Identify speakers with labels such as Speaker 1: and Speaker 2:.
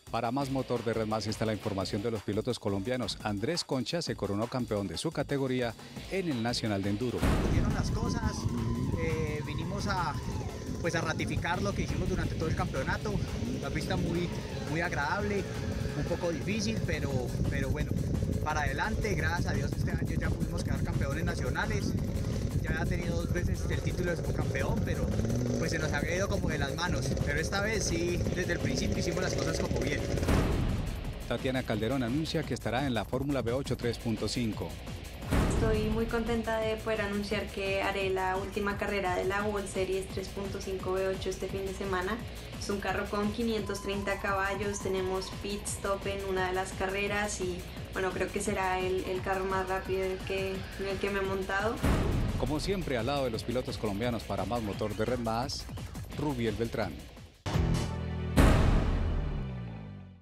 Speaker 1: Para Más Motor de Red Más está la información de los pilotos colombianos. Andrés Concha se coronó campeón de su categoría en el Nacional de Enduro.
Speaker 2: Dieron las cosas, vinimos a ratificar lo que hicimos durante todo el campeonato. La pista muy agradable, un poco difícil, pero bueno, para adelante. Gracias a Dios este año ya pudimos quedar campeones nacionales. Ya ha tenido 2 veces el título de subcampeón, pero pues se nos había ido como de las manos. Pero esta vez sí, desde el principio hicimos las cosas como bien.
Speaker 1: Tatiana Calderón anuncia que estará en la Fórmula V8 3.5.
Speaker 3: Estoy muy contenta de poder anunciar que haré la última carrera de la World Series 3.5 V8 este fin de semana. Es un carro con 530 caballos, tenemos pit stop en una de las carreras y bueno, creo que será el carro más rápido en el que me he montado.
Speaker 1: Como siempre, al lado de los pilotos colombianos para Más Motor de Red Más, Rubiel Beltrán.